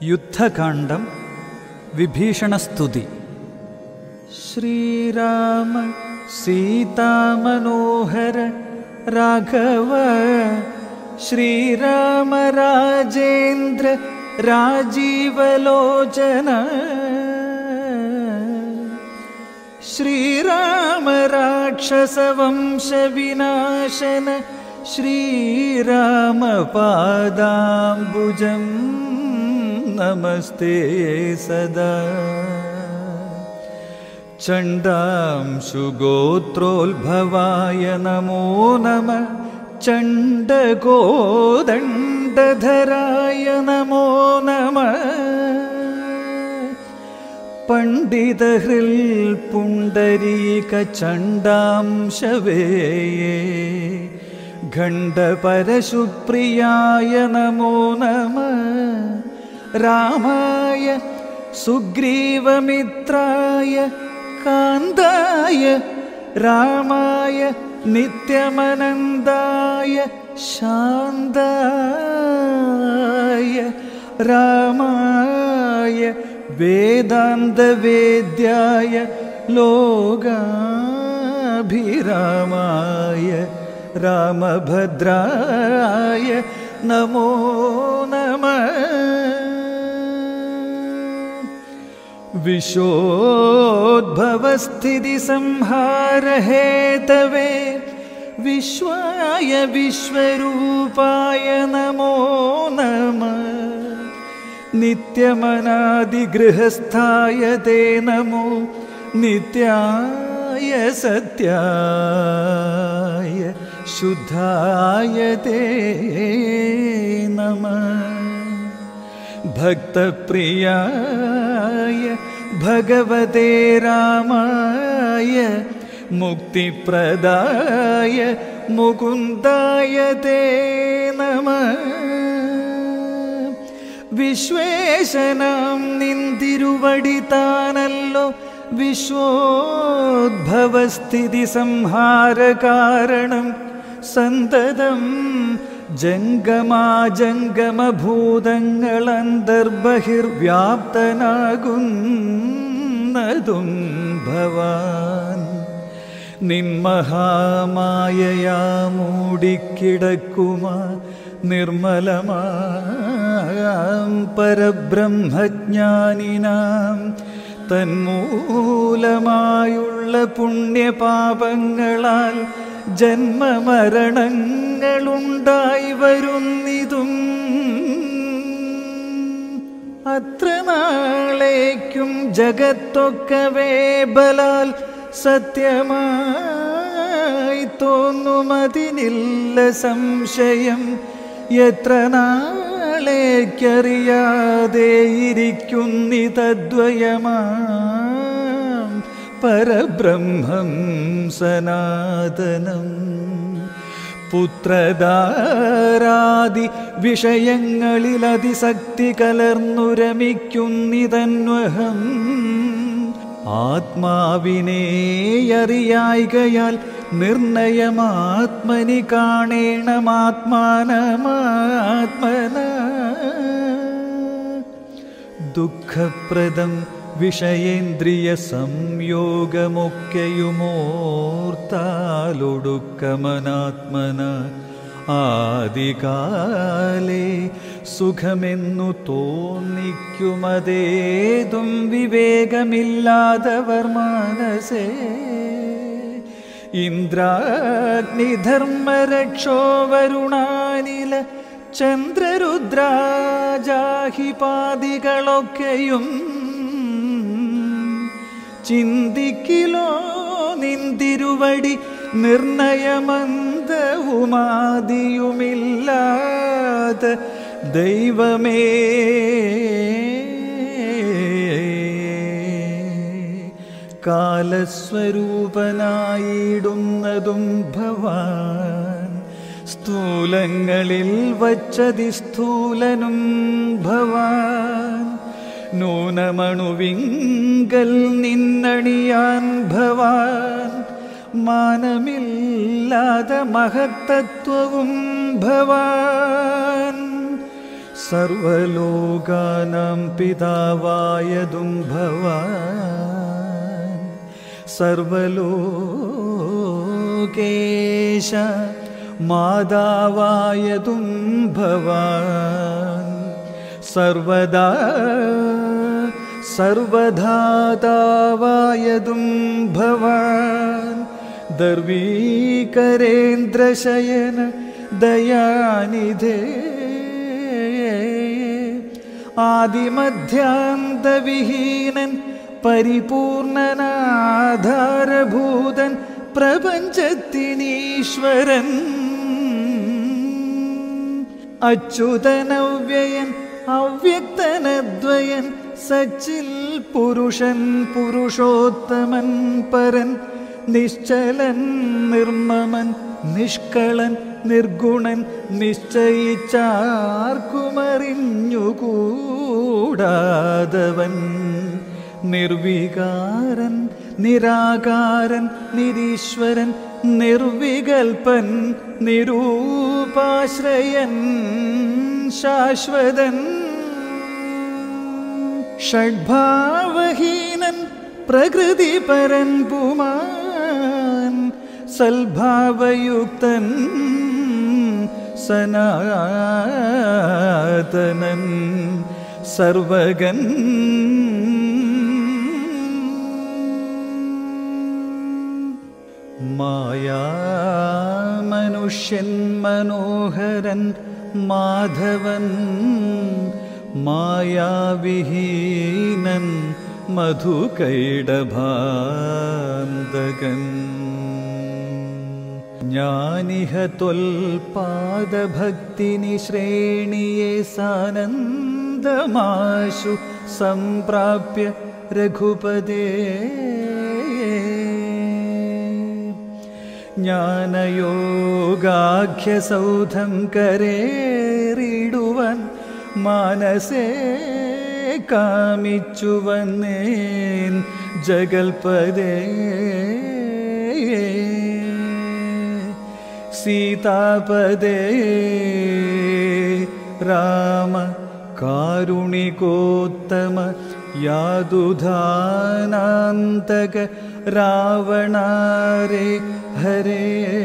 യുദ്ധകാണ്ഡം വിഭീഷണസ്തുതി. ശ്രീരാമ സീതാമനോഹര രാഘവ ശ്രീരാമ രാജേന്ദ്ര രാജീവലോചന ശ്രീരാമ രാക്ഷസവംശവിനാശന ശ്രീരാമ പാദാംബുജം നമസ്തേ സദാ. ചണ്ഡാംശുഗോത്രോത്ഭവായ നമോ നമഃ. ചണ്ഡകോദണ്ഡധരായ നമോ നമഃ. പണ്ഡിതഹൃൽ പുണ്ടരീക ചണ്ഡാംശവേയേ ഖണ്ഡപരശുപ്രിയായ നമോ നമഃ. രാമായ സുഗ്രീവമിത്രായ കാന്തായ രാമായ നിത്യമനന്തായ ശാന്തായ രാമായ വേദാന്തവേദ്യായ ലോകാഭിരാമായ രാമഭദ്രായ നമോ നമഃ. വിശ്വോദ്ഭവസ്ഥിതി സംഹാരഹേതവേ വിശ്വായ വിശ്വരൂപായ നമോ നമഃ. നിത്യമനാദിഗൃഹസ്ഥായ തേ നമോ നിത്യായ സത്യായ ശുദ്ധായ തേ നമഃ. ഭക്തപ്രിയായ ഭഗവതേ രാമായ മുക്തിപ്രദായ മുകുന്ദായ തേ നമഃ. വിശ്വേശനാം നിന്തിരുവടി താനല്ലോ വിശ്വോദ്ഭവസ്ഥിതി സംഹാര കാരണം സന്തതം ജംഗമാജംഗമഭൂതങ്ങളന്തർബഹിർവ്യാപ്തനാകുന്നതും ഭവാൻ. നിന്മഹാമായയാ മൂടിക്കിടക്കുമാ നിർമ്മലമാം പരബ്രഹ്മജ്ഞാനിനാം തന്മൂലമായുള്ള പുണ്യപാപങ്ങളാൽ ജന്മമരണങ്ങളുണ്ടായി വരുന്നിതും അത്ര നാളേക്കും ജഗത്തൊക്കവേ ബലാൽ സത്യമായി തോന്നുമതിനില്ല സംശയം. എത്ര നാളേക്കറിയാതെ ഇരിക്കുന്നിതദ്വയമാം പരബ്രഹ്മം സനാതനം. പുത്രധാരാദി വിഷയങ്ങളിൽ അതിശക്തി കലർന്നുരമിക്കുന്നിതന്വഹം. ആത്മാവിനെ അറിയായികയാൽ നിർണയമാത്മനി കാണേണമാത്മാനമാത്മന. ദുഃഖപ്രദം വിഷയേന്ദ്രിയ സംയോഗമൊക്കെയുമോർത്താലൊടുക്കമനാത്മന ആദികാലേ സുഖമെന്നു തോന്നിക്കുമതേതും വിവേകമില്ലാതവർ മാനസേ. ഇന്ദ്രാഗ്നിധർമ്മരക്ഷോവരുണാനില ചന്ദ്രരുദ്രാജാഹിപാദികളൊക്കെയും ചിന്തിക്കിലോ നിന്തിരുവടി നിർണയമന്തവുമാദിയുമില്ലാത്ത ദൈവമേ. കാലസ്വരൂപനായിടുന്നതും ഭവാൻ. സ്ഥൂലങ്ങളിൽ വച്ചതിസ്ഥൂലനും ഭവാൻ. നൂനമണുവിങ്കൽ നിന്നണിയാൻ ഭവാൻ. മാനമില്ലാത മഹത്തത്വവും ഭവാൻ. സർവലോകാനാം പിതാവായതും ഭവാൻ സർവലോകേശ മാതാവായതും ഭവാൻ സർവദാ സർവധാതാവായതും ഭവാൻ ദർവീകരേന്ദ്രശയന ദയാനിധേ ആദിമധ്യാന്തവിഹീനൻ പരിപൂർണനാധാരഭൂതൻ പ്രപഞ്ചത്തിനീശ്വരൻ അച്യുതനവ്യയൻ അവ്യക്തനദ്വയൻ സച്ചിൽ പുരുഷൻ പുരുഷോത്തമൻ പരൻ നിശ്ചലൻ നിർമ്മമൻ നിഷ്കളൻ നിർഗുണൻ നിശ്ചയിച്ചാർക്കുമറിഞ്ഞുകൂടാതവൻ നിർവികാരൻ നിരാകാരൻ നിരീശ്വരൻ നിർവികൽപ്പൻ നിരൂപാശ്രയൻ ശാശ്വതൻ ഷഡ്ഭാവഹീനൻ പ്രകൃതിപരൻ പുമാൻ സൽഭാവയുക്തൻ സനാതനൻ സർവഗൻ മായാമനുഷ്യൻ മനോഹരൻ മാധവൻ മായാവിഹീനൻ മധുകൈടഭാന്തകൻ ജ്ഞാനിഹ ത്വൽപാദഭക്തിനി ശ്രേണിയെ സാനന്ദമാശു സംപ്രാപ്യ രഘുപദേ ജ്ഞാനയോഗാഖ്യസൗധം കരേറിടുവൻ മാനസേ കാമിച്ചു വന്നേൻ ജഗൽപദേ സീതാപദേ രാമ കാരുണികോത്തമ യാദുധാനാന്തക രാവണാരേ ഹരേ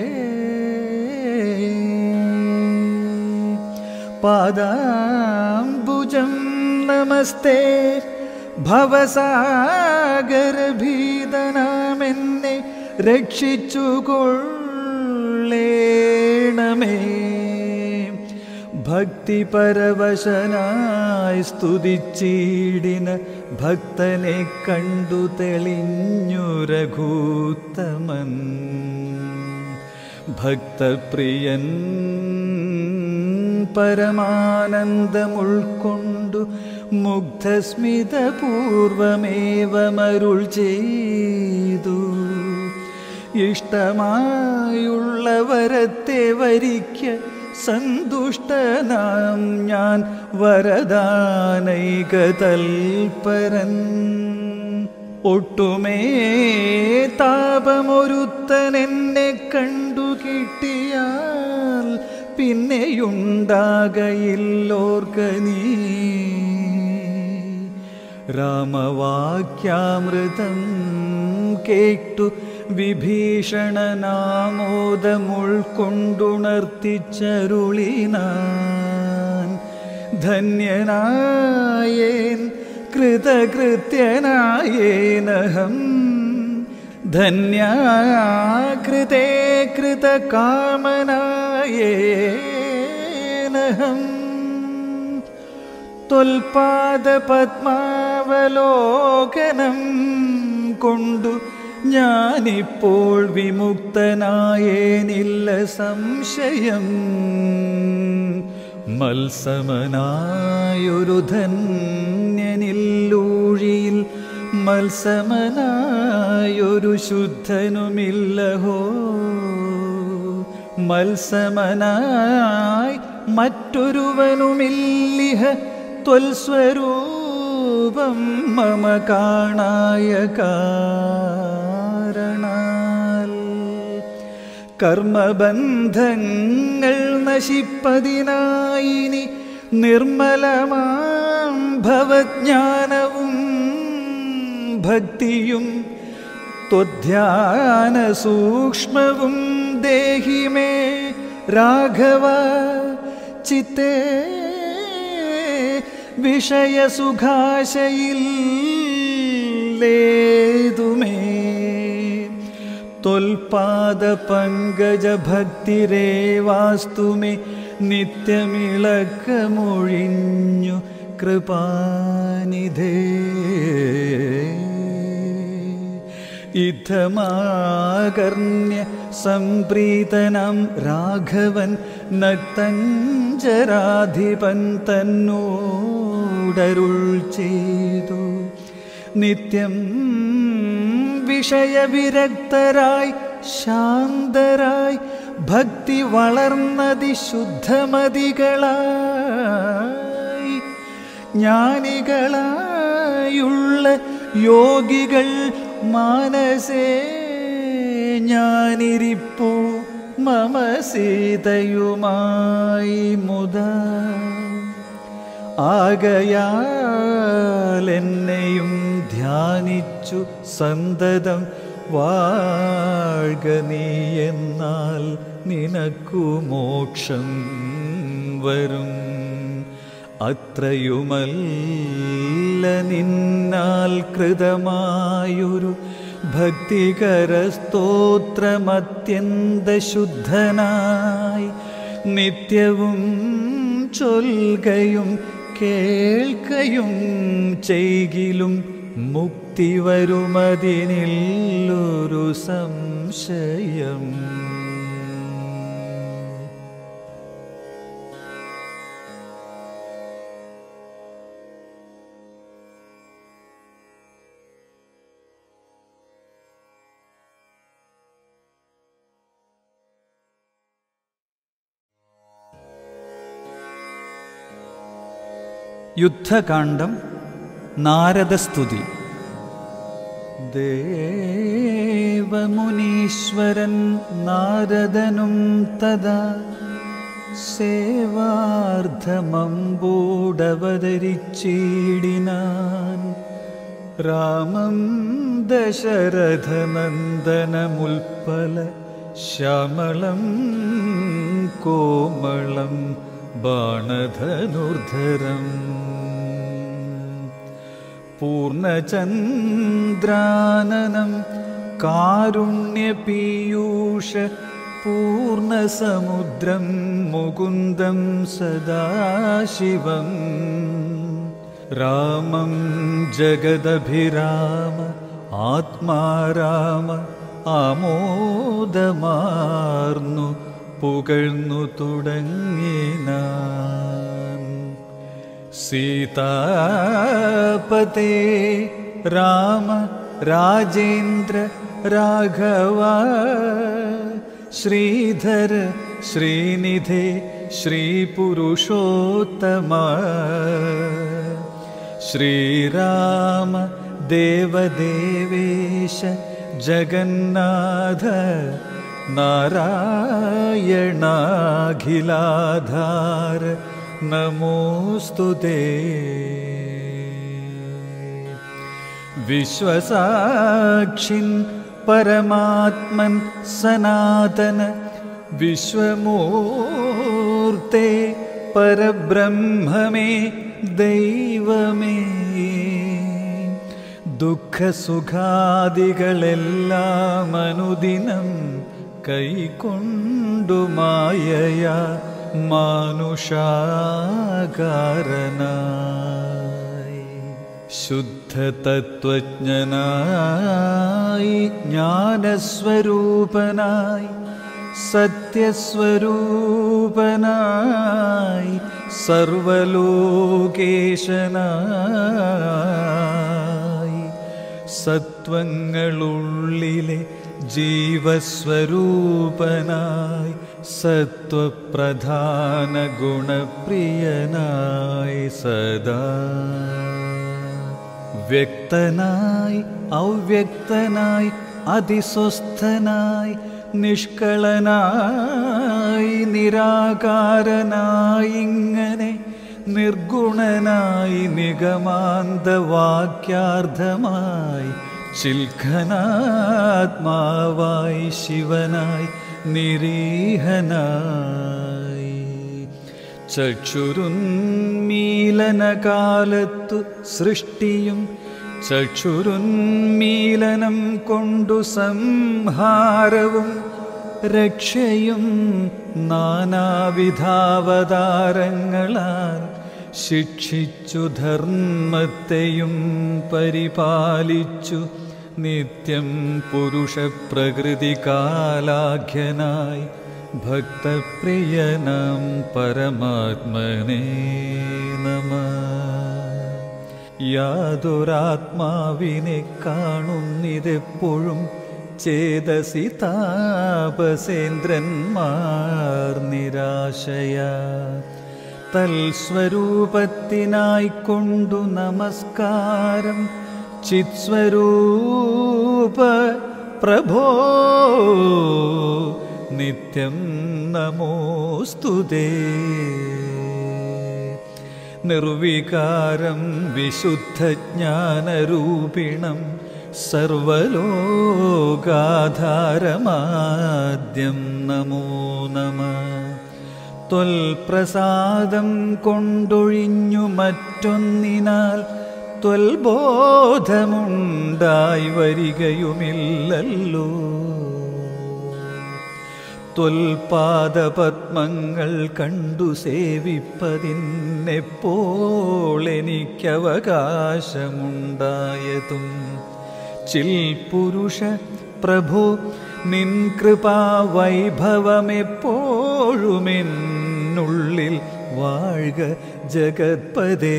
പാദാംബുജം നമസ്തേ ഭവസാഗരഭീതനാമെന്നെ രക്ഷിച്ചുകൊള്ളേണമേ ഭക്തിപരവശനായി സ്തുതിച്ചീടിന ഭക്തനെ കണ്ടു തെളിഞ്ഞു രഘൂത്തമൻ ഭക്തപ്രിയൻ പരമാനന്ദമുൾക്കൊണ്ടു മുഗ്ധസ്മിതപൂർവമേവമരുൾ ചെയ്തു ഇഷ്ടമായുള്ള വരത്തെ വരിക്ക സന്തുഷ്ടനാം ഞാൻ വരദാനൈകതൽപരൻ ഒട്ടുമേ താപമൊരുത്തനെന്നെ കണ്ടു കിട്ടിയാൽ പിന്നെയുണ്ടാകയില്ലോർക്ക നീ രാമവാക്യാമൃതം കേട്ടു വിഭീഷണനാമോദമുൾക്കൊണ്ടുണർത്തിച്ചരുളിനാൻ ധന്യനായേൻ കൃതകൃത്യനായേനഹം ധന്യാകൃതേ കൃതകാമനായേനഹം ത്വൽപാദപദ്മാവലോകനം കൊണ്ടു ഞാനിപ്പോൾ വിമുക്തനായേനില്ല സംശയം മത്സമനായൊരു ധന്യനില്ലൂഴിയിൽ മത്സമനായൊരു ശുദ്ധനുമില്ലഹോ മത്സമനായി മറ്റൊരുവനുമില്ലിഹ ത്വൽസ്വരൂപം മമ കാണായ കാരണാൽ കർമ്മബന്ധങ്ങൾ നശിപ്പതിനായിനി നിർമ്മലമാം ഭവജ്ഞാനവും ഭക്തിയും ത്വധ്യാന സൂക്ഷ്മവും ദേഹി മേ രാഘവ ചിത്തേ വിഷയസുഖാശയില്ലേതുമേ ത്വൽപാദ പങ്കജ ഭക്തിരേവാസ്തു മേ നിത്യമിളക്കമൊഴിഞ്ഞു കൃപാനിധേ ഇത്തമാകർണ്യ സംപ്രീതനം രാഘവൻ നക്തഞ്ചരാധിപൻ തന്നോടരുൾ ചെയ്തു. നിത്യം വിഷയവിരക്തരായി ശാന്തരായി ഭക്തി വളർന്നതി ശുദ്ധമതികളായി ജ്ഞാനികളായുള്ള യോഗികൾ മാനസേ ഞാനിരിപ്പു മമ സീതയുമായി മുദാ. ആകയാൽ എന്നെയും ധ്യാനിച്ചു സന്തതം വാഴ്ക നീ, എന്നാൽ നിനക്കു മോക്ഷം വരും. അത്രയുമല്ല നിന്നാൽ കൃതമായൊരു ഭക്തികരസ്തോത്രമത്യന്തശുദ്ധനായി നിത്യവും ചൊൽകയും കേൾക്കയും ചെയ്കിലും മുക്തി വരുമതിനില്ലൊരു സംശയം. യുദ്ധകാണ്ഡം നാരദസ്തുതി. ദേവമുനീശ്വരൻ നാരദനും തഥാ സേവാർത്ഥമമ്പോടവതരിച്ചിടിനാൻ. രാമം ദശരഥനന്ദനമുൽപ്പല ശ്യാമളം കോമളം ബാണധനുർധരം. പൂർണ്ണചന്ദ്രാനനം കാരുണ്യപീയൂഷ പൂർണ്ണസമുദ്രം മുകുന്ദം സദാശിവം. രാമം ജഗദഭിരാമ ആത്മാരാമ ആമോദമാർന്നു പുകഴ്ന്നു തുടങ്ങിനാൻ. സീതാപതേ രാമ രാജേന്ദ്ര രാഘവ ശ്രീധര ശ്രീനിധേ ശ്രീപുരുഷോത്തമ. ശ്രീരാമ ദേവദേവേശ ജഗന്നാഥ നാരായണാഖിലാധാര നമോസ്തുതേ. വിശ്വസാക്ഷിൻ പരമാത്മൻ സനാതന വിശ്വമൂർത്തേ പരബ്രഹ്മമേ ദൈവമേ. ദുഃഖസുഖാദികളെല്ലാം അനുദിനം കൈക്കൊണ്ടു മായയാ മാനുഷാകാരനായി ശുദ്ധതത്വജ്ഞനായി ജ്ഞാനസ്വരൂപനായി സത്യസ്വരൂപനായി സർവലോകേശനായി സത്വങ്ങളുള്ളിലെ ജീവസ്വരൂപനായി സത്വപ്രധാന ഗുണപ്രിയനായി സദാ വ്യക്തനായി അവ്യക്തനായി അതിസ്വസ്ഥനായി നിഷ്കളനായി നിരാകാരനായി ഇങ്ങനെ നിർഗുണനായി നിഗമാന്തവാക്യാർത്ഥമായി ചിൽഖനാത്മാവായി ശിവനായി നിരീഹനായി ചക്ഷുരുന്മീലനകാലത്തു സൃഷ്ടിയും ചക്ഷുരുന്മീലനം കൊണ്ടു സംഹാരവും രക്ഷയും നാനാവിധാവതാരങ്ങളാൽ ശിക്ഷിച്ചു ധർമ്മത്തെയും പരിപാലിച്ചു നിത്യം പുരുഷപ്രകൃതി കാലാഖ്യനായി ഭക്തപ്രിയനാം പരമാത്മനേ നമഃ. യാതൊരാത്മാവിനെ കാണുന്നിതെപ്പോഴും ചേതസി താപസേന്ദ്രന്മാർ നിരാശയാ തൽസ്വരൂപത്തിനായിക്കൊണ്ടു നമസ്കാരം ചിത്സ്വരൂപ പ്രഭോ നിത്യം നമോസ്തുതേ. നിർവികാരം വിശുദ്ധജ്ഞാനരൂപിണം സർവലോകാധാരമാദ്യം നമോ നമഃ. ത്വൽപ്രസാദം കൊണ്ടൊഴിഞ്ഞു മറ്റൊന്നിനാൽ ത്വൽബോധമുണ്ടായി വരികയുമില്ലല്ലോ. ത്വൽപാദപത്മങ്ങൾ കണ്ടു സേവിപ്പതിനെപ്പോൾ എനിക്കവകാശമുണ്ടായതും ചിൽപുരുഷ പ്രഭോ നിൻ കൃപാവൈഭവമെപ്പോഴുമെന്നുള്ളിൽ വാഴ്ക ജഗത്പദേ.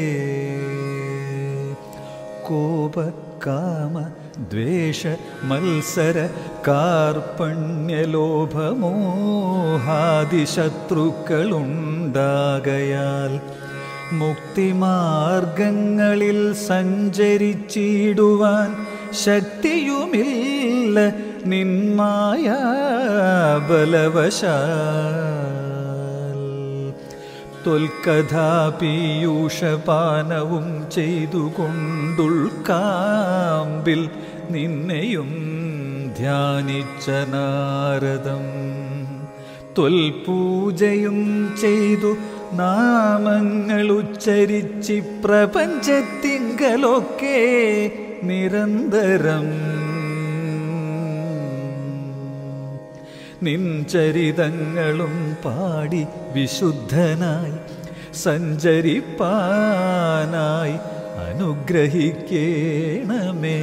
കോപ കാമ ദ്വേഷ മത്സര കാർപ്പണ്യലോഭമോഹാദിശത്രുക്കളുണ്ടാകയാൽ മുക്തിമാർഗങ്ങളിൽ സഞ്ചരിച്ചിടുവാൻ ശക്തിയുമില്ല നിന്മായ ബലവശാൽ. ത്വൽകഥാപീയൂഷപാനവും ചെയ്തുകൊണ്ടുൾക്കാമ്പിൽ നിന്നെയും ധ്യാനിച്ച നാരദം ത്വൽപൂജയും ചെയ്തു നാമങ്ങളുച്ചരിച്ചി പ്രപഞ്ചത്തിങ്കലൊക്കെ നിരന്തരം നിൻ ചരിതങ്ങളും പാടി വിശുദ്ധനായി സഞ്ചരിപ്പാനായി അനുഗ്രഹിക്കേണമേ.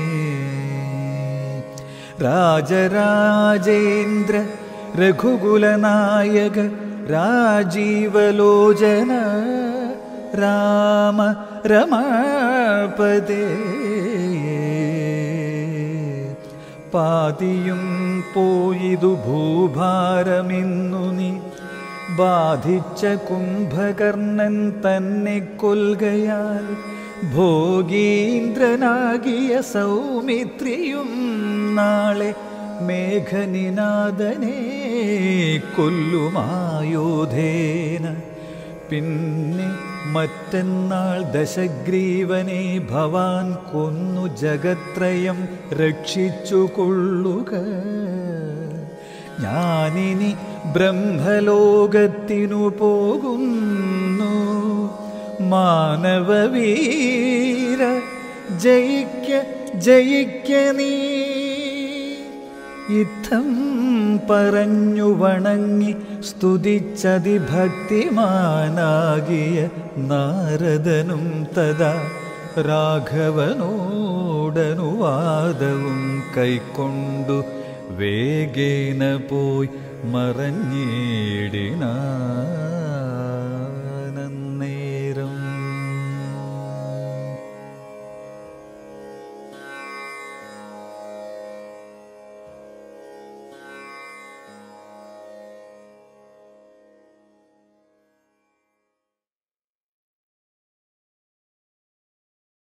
രാജരാജേന്ദ്ര രഘുകുലനായക രാജീവലോചന രാമ രമാപദേ. പാതിയും പോയിതു ഭൂഭാരമിന്നു നീ ബാധിച്ച കുംഭകർണൻ തന്നെ കൊൽകയാൽ ഭോഗീന്ദ്രനാകിയ സൗമിത്രിയും നാളെ മേഘനിനാദനെ കൊല്ലുമായോധേന. പിന്നെ മറ്റന്നാൾ ദശഗ്രീവനെ ഭവാൻ കൊന്നു ജഗത്രയം രക്ഷിച്ചു കൊള്ളുക. ഞാനിനി ബ്രഹ്മലോകത്തിനു പോകുന്നു. മാനവവീര ജയിക്ക ജയിക്ക നീ. ഇത്തം പറഞ്ഞു വണങ്ങി സ്തുതിച്ചതിഭക്തിമാനാകിയ നാരദനും തഥാ രാഘവനോടനുവാദവും കൈക്കൊണ്ടു വേഗേന പോയി മറഞ്ഞിടിനാൻ.